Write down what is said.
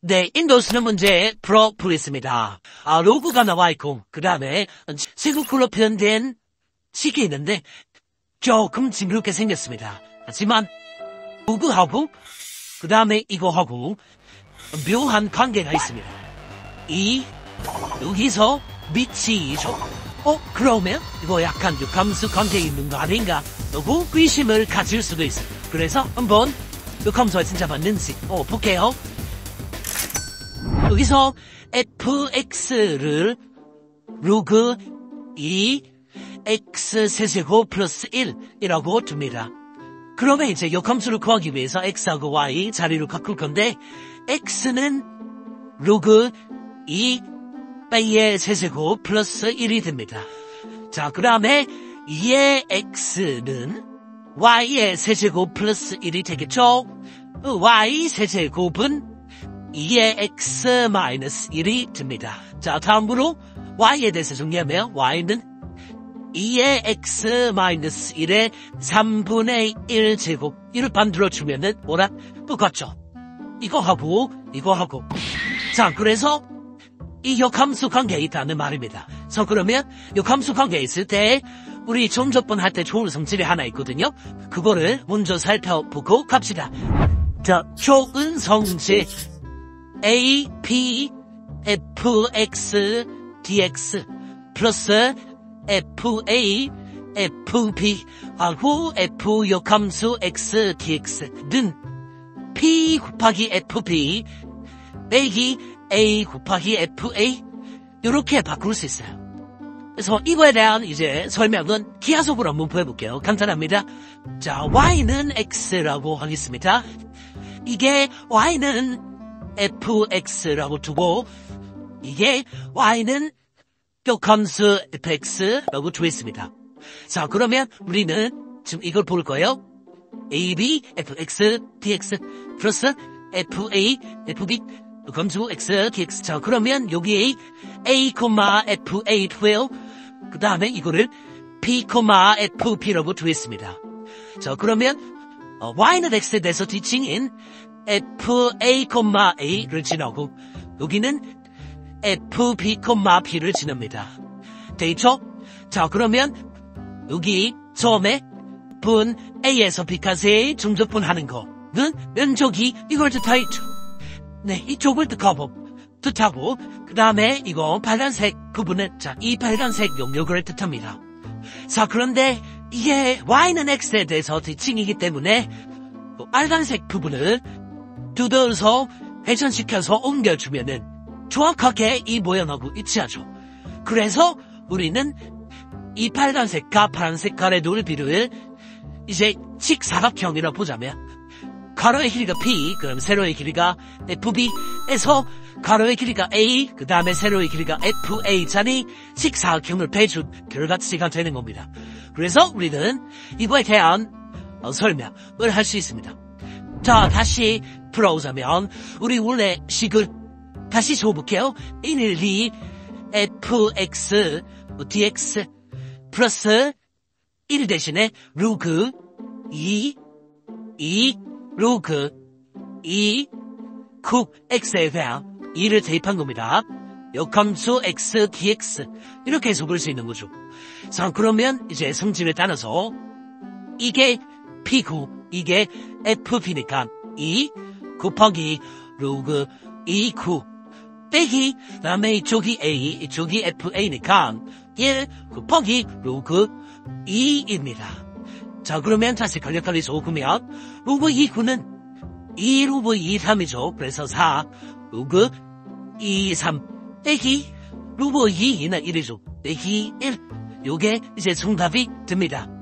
네, 인도수는 문제 풀어보겠습니다. 로그가 나와 있고, 그 다음에 세국으로 표현된 식이 있는데, 조금 징그럽게 생겼습니다. 하지만, 로그하고, 그 다음에 이거하고, 묘한 관계가 있습니다. 여기서 밑이죠. 그러면, 이거 약간 역함수 관계 있는 거 아닌가? 라고 의심을 가질 수도 있어요. 그래서 한번, 역함수가 진짜 맞는지, 볼게요. 여기서 fx를 로그 2x 세제곱 플러스 1이라고 둡니다. 그러면 이제 역함수를 구하기 위해서 x하고 y 자리로 바꿀 건데 x는 로그 2의 세제곱 플러스 1이 됩니다. 자, 그 다음에 2의 x는 y의 세제곱 플러스 1이 되겠죠? y 세제곱은 2의 x-1이 됩니다. 자, 다음으로 y에 대해서 정리하면 y는 2의 x-1의 3분의 1 제곱 이를 만들어주면은 뭐랑 똑같죠? 이거하고 자, 그래서 이 역함수 관계에 있다는 말입니다. 그래서 그러면 역함수 관계에 있을 때 우리 전접분 할 때 좋은 성질이 하나 있거든요. 그거를 먼저 살펴보고 갑시다. 자, 좋은 성질 A, P, F, X, DX 플러스 F, A, F, B 하고 F 역함수 X, DX는 P 곱하기 F, B 빼기 A 곱하기 F, A 이렇게 바꿀 수 있어요. 그래서 이거에 대한 이제 설명은 기하속으로 한번 보여볼게요. 간단합니다. 자, Y는 X라고 하겠습니다. 이게 Y는 fx라고 두고 이게 y는 역함수 fx라고 주었습니다. 자, 그러면 우리는 지금 이걸 볼 거예요. ab fx dx 플러스 fa fb 역함수 x dx. 자, 그러면 여기 a, fa 12 그 다음에 이거를 p, fp라고 주었습니다. 자, 그러면 y는 x에 대해서 지칭인 fa,a를 지나고 여기는 fb,p를 지납니다. 되있죠? 자, 그러면 여기 처음에 분 a에서 b까지 중접분 하는 거는 면적이 이걸 뜻하죠. 네, 이쪽을 뜻하고 그 다음에 이거 빨간색 부분은 자, 이 빨간색 영역을 뜻합니다. 자, 그런데 이게 y는 x에 대해서 지칭이기 때문에 빨간색 부분을 두들어서 회전시켜서 옮겨주면은 정확하게 이 모양하고 일치하죠. 그래서 우리는 이 빨간색과 파란색 가래 넓이를 이제 직사각형이라고 보자면 가로의 길이가 P, 그럼 세로의 길이가 FB에서 가로의 길이가 A, 그 다음에 세로의 길이가 FA자니 직사각형을 빼준 결과치가 되는 겁니다. 그래서 우리는 이거에 대한 설명을 할 수 있습니다. 자, 다시 풀어오자면 우리 원래 식을 다시 줘볼게요. 112 fx dx 플러스 1 대신에 로그 2 로그 2 국 x에 대한 2를 대입한 겁니다. 역함수 x dx 이렇게 해석할 수 있는 거죠. 자, 그러면 이제 성질을 따라서 이게 p고 이게 fp니까 2 곱하기 로그 2구 빼기 다음에 이쪽이 A, 이쪽이 FA니까 1 곱하기 로그 2입니다. 자, 그러면 다시 간략하게 적으면 로그 2구는 2 로그 2, 3이죠. 그래서 4 로그 2, 3 빼기 로그 2는 1이죠. 빼기 1 요게 이제 정답이 됩니다.